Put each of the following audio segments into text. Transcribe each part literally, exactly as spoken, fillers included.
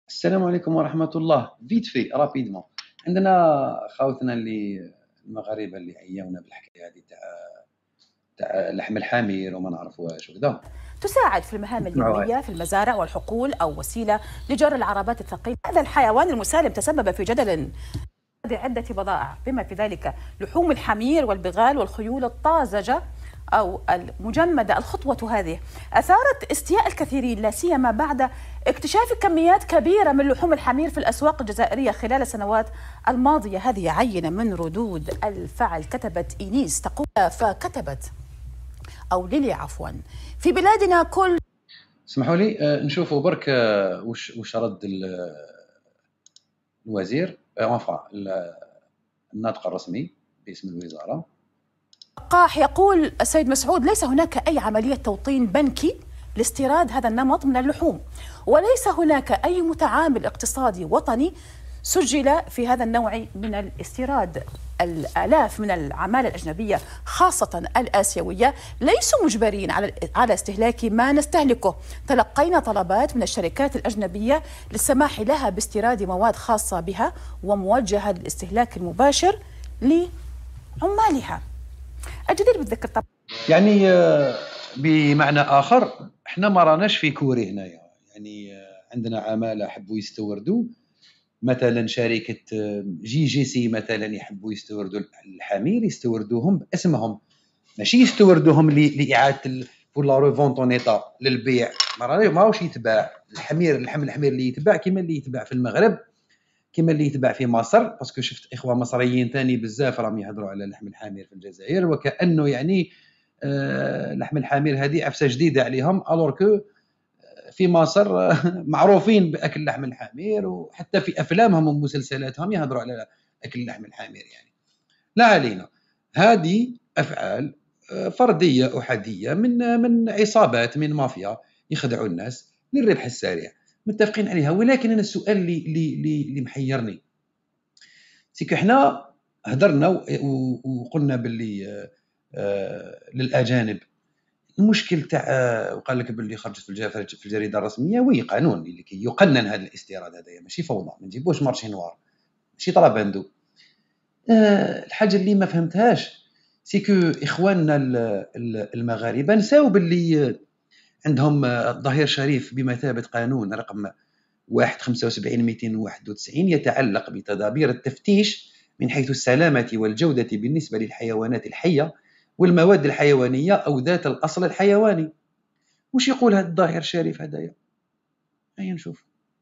السلام عليكم ورحمة الله. فيت في رابيدمون، عندنا خاوتنا اللي المغاربة اللي عياونا بالحكاية هذه تاع تاع لحم الحمير وما نعرفوهاش وكذا. تساعد في المهام اسمعوا هاي. اليومية في المزارع والحقول أو وسيلة لجر العربات الثقيلة. هذا الحيوان المسالم تسبب في جدل بعدة بضائع بما في ذلك لحوم الحمير والبغال والخيول الطازجة أو المجمدة. الخطوة هذه أثارت استياء الكثيرين، لا سيما بعد اكتشاف كميات كبيرة من لحوم الحمير في الأسواق الجزائرية خلال السنوات الماضية. هذه عينة من ردود الفعل. كتبت إينيس تقول فكتبت أو ليلي عفوا في بلادنا كل. اسمحوا لي آه، نشوفوا برك آه، وش وش رد ال- الوزير انفا الناطق الرسمي باسم الوزارة. لقاح يقول السيد مسعود ليس هناك أي عملية توطين بنكي لاستيراد هذا النمط من اللحوم، وليس هناك أي متعامل اقتصادي وطني سجل في هذا النوع من الاستيراد. الآلاف من العمالة الأجنبية خاصة الآسيوية ليسوا مجبرين على على استهلاك ما نستهلكه. تلقينا طلبات من الشركات الأجنبية للسماح لها باستيراد مواد خاصة بها وموجهة للاستهلاك المباشر لعمالها. الجدير بالذكر طبعا. يعني آه، بمعنى آخر احنا ما راناش في كوري هنايا. يعني آه، عندنا عمالة حبوا يستوردوا مثلا شركة جي جي سي مثلا يحبوا يستوردوا الحمير، يستوردوهم باسمهم، ماشي يستوردوهم لإعادة ولا ريفونتونيتا للبيع. ما راهوش يتباع الحمير، اللحم الحمير اللي يتباع كيما اللي يتباع في المغرب، كيما اللي يتباع في مصر. باسكو شفت اخوه مصريين ثاني بزاف راهم يهضروا على لحم الحمير في الجزائر، وكانه يعني آه لحم الحمير هذه عفسه جديده عليهم، الور كو في مصر معروفين باكل لحم الحمير، وحتى في افلامهم ومسلسلاتهم يهضروا على اكل لحم الحمير. يعني لا علينا، هذه افعال فرديه احاديه من من عصابات، من مافيا يخدعوا الناس للربح السريع، متفقين عليها. ولكن انا السؤال اللي اللي اللي محيرني سيكو حنا هضرنا وقلنا باللي آه للاجانب المشكل تاع، وقال لك باللي خرجت في الجريده الرسميه وي قانون اللي كي يقنن هذا الاستيراد هذايا، ماشي فوضى، ما نجيبوش مارشي نوار، ماشي طرابندو. أه الحاجه اللي ما فهمتهاش سيكو اخواننا المغاربه نساو باللي عندهم الظهير شريف بمثابه قانون رقم واحد خمسة وسبعين مئتين وواحد وتسعين يتعلق بتدابير التفتيش من حيث السلامه والجوده بالنسبه للحيوانات الحيه والمواد الحيوانيه او ذات الاصل الحيواني. وش يقول هذا الظاهر الشريف هدايا؟ هيا نشوف.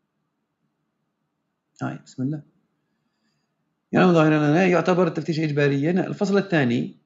هاي بسم الله. يعني ظاهرا يعتبر التفتيش اجباريا. الفصل الثاني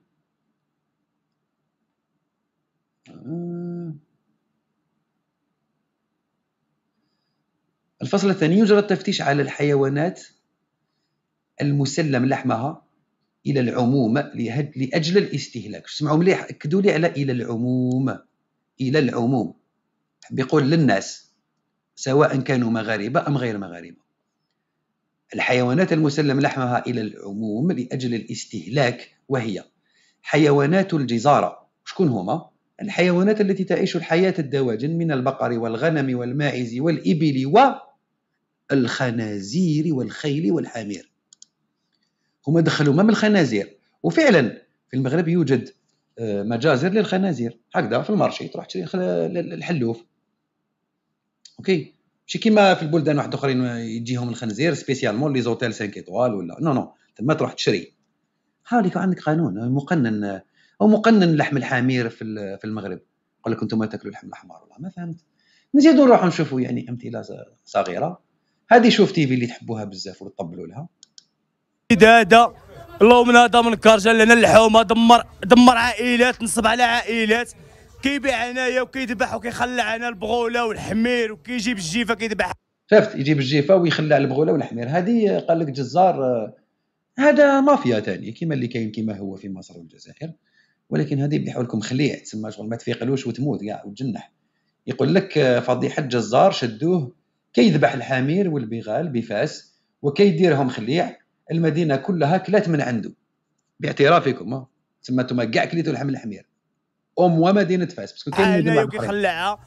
الفصل الثاني يجرى التفتيش على الحيوانات المسلم لحمها الى العموم لاجل الاستهلاك. اسمعوا مليح، اكدوا لي على الى العموم، الى العموم، بيقول للناس سواء كانوا مغاربه ام غير مغاربه. الحيوانات المسلم لحمها الى العموم لاجل الاستهلاك، وهي حيوانات الجزاره. شكون هما؟ الحيوانات التي تعيش الحياه الدواجن من البقر والغنم والماعز والابل والخنازير والخيل والحمير. هما دخلوا ما من الخنازير، وفعلا في المغرب يوجد مجازر للخنازير، هكذا في المارشي تروح تشري الحلوف. اوكي، ماشي كيما في البلدان واحد اخرين يجيهم الخنزير سبيسيالمون لي زوتيل خمسة ايطوال ولا نو نو، تما تروح تشري. هاوليك عندك قانون مقنن، او مقنن لحم الحمير في في المغرب. يقول لك انتم تاكلوا اللحم الاحمر. والله ما فهمت. نزيدوا نروحوا نشوفوا يعني امثله صغيره. هذه شوف تيفي اللي تحبوها بزاف وتطبلوا لها. دادا اللهم هذا من كرجل لنا الحومه، دمر دمر عائلات، نصب على عائلات، كيبيع هنايا وكيذبح وكيخلع هنا البغوله والحمير وكيجيب الجيفه كيذبح. شفت يجيب الجيفه ويخلع البغوله والحمير. هذه قال لك جزار، هذا مافيا ثاني كيما اللي كاين كيما هو في مصر والجزائر. ولكن هذه يبيعوا لكم خليع، تسمى شغل ما تفيقلوش وتموت كاع وتجنح. يقول لك فضيحه جزار شدوه كيذبح الحمير والبغال بفاس وكيديرهم خليع، المدينه كلها كلات من عنده باعترافكم. تسمى انتم كاع كليتوا لحم الحمير ام ومدينه فاس، باسكو كاين مدينه اخرى كيخلعها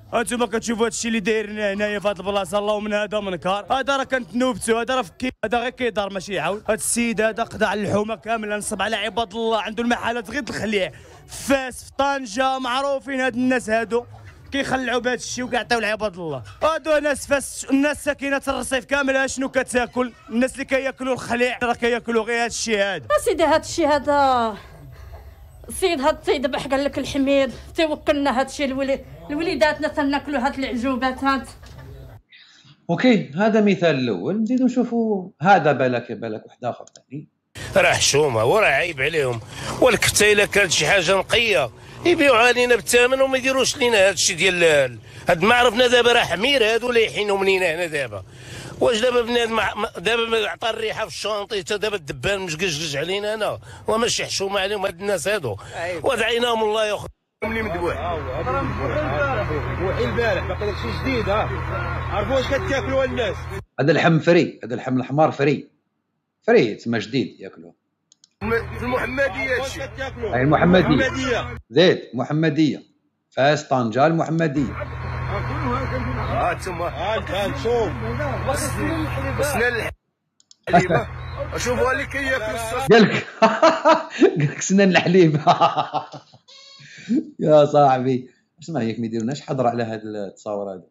انتم كتشوفوا هذا الشيء اللي دايرنا هنايا في هذه البلاصه، الله من هذا منكر، هذا راه كانت نوبته، هذا راه فكي، هذا غير كيدار ماشي يعاود. هذا السيد هذا قضى على الحومه كامله، نصب على عباد الله، عنده المحلات غير الخليع في فاس في طنجه، معروفين هاد الناس هادو كيخلعوا بهذا الشيء وكيعطيو لعباد الله. هادو ناس فاس، الناس ساكنه الرصيف كامله شنو كتاكل؟ الناس اللي كياكلوا الخليع راه كياكلوا غير هذا الشيء هذا. اسيدي هذا الشيء هذا السيد هذا السيد باح قال لك الحميد توكلنا هذا الشيء الولي لوليداتنا تناكلوا هاد العجوبات هاد. اوكي هذا مثال الاول، نزيدو نشوفوا هذا بالك بالك واحد اخر ثاني. راه حشومه وراه عيب عليهم، والكتا كانت شي حاجه نقيه يبيعوها لينا بالثمن وما يديروش لينا هذا الشيء ديال هاد ما عرفنا دابا راه حمير هادو اللي يحينوا منينا هنا دابا. واش دابا بنادم دابا عطى الريحه في الشونطي حتى دابا الدبان مشقشقش علينا هنا وماشي حشومه عليهم هاد الناس هادو، ودعيناهم الله ياخذ مني مذبوح. ذبوحي البارح باقي داكشي جديد. ها عرفوا واش كتاكلوا الناس؟ هذا اللحم فري، هذا اللحم الحمار فري فري تسمى جديد ياكلوه في المحمديه هادشي. هاي المحمديه زيد محمديه فاس طنجه المحمديه. ها تما ها شوف سنان الحليبه شوفوا اللي كياكل الصوص. قال لك قال لك سنان الحليب. يا صاحبي اسمع هيك ما يديروناش حظر على هذا التصاور هذا.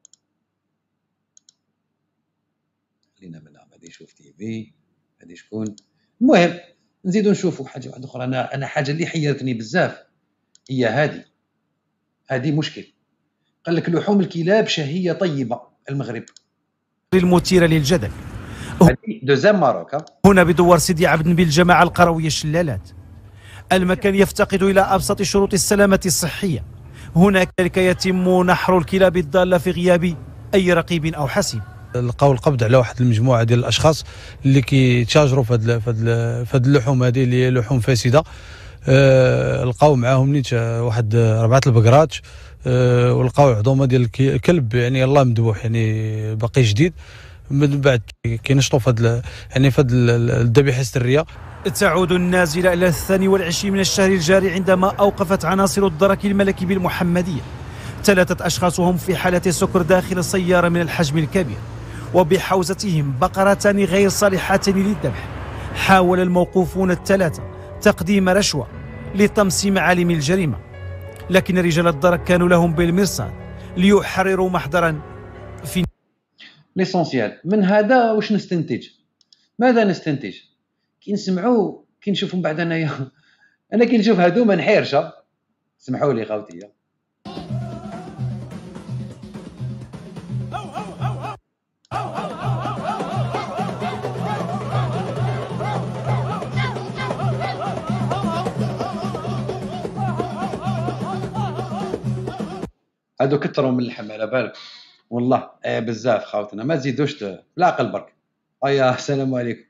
خلينا منها غادي نشوف تي في غادي شكون. المهم نزيدو نشوفوا حاجه واحده اخرى. انا انا حاجه اللي حيرتني بزاف هي هذه هذه مشكل. قال لك لحوم الكلاب شهيه طيبه المغرب المثيره للجدل. هذه دوزام ماروك هنا بدوار سيدي عبد النبي الجماعه القرويه الشلالات. المكان يفتقد الى ابسط شروط السلامه الصحيه. هناك يتم نحر الكلاب الضاله في غياب اي رقيب او حسيب. لقاو القبض على واحد المجموعه ديال الاشخاص اللي كيتاجروا في هذه في هذه اللحوم هذه اللي هي لحوم فاسده. أه لقاو معاهم نيت واحد اربعه البقرات. أه ولقاو عظومه ديال الكلب يعني الله مذبوح يعني باقي جديد. من بعد كينشطوا في هذا يعني في هذه الذبيحه السريه. تعود النازله الى الثاني والعشرين من الشهر الجاري عندما اوقفت عناصر الدرك الملكي بالمحمديه ثلاثه اشخاص وهم في حاله سكر داخل سياره من الحجم الكبير وبحوزتهم بقرتان غير صالحتان للذبح. حاول الموقوفون الثلاثه تقديم رشوه لطمس معالم الجريمه، لكن رجال الدرك كانوا لهم بالمرصاد ليحرروا محضرا. في ليسونسيال من هذا واش نستنتج؟ ماذا نستنتج؟ كي نسمعوا كي نشوفوا من بعد انايا انا كي نشوف هادو ما نحيرش. سمحوا لي خوتي. هادو كثروا من اللحم على بالك والله. آه بزاف خاوتنا ما تزيدوش بالعقل برك. ايا السلام عليكم.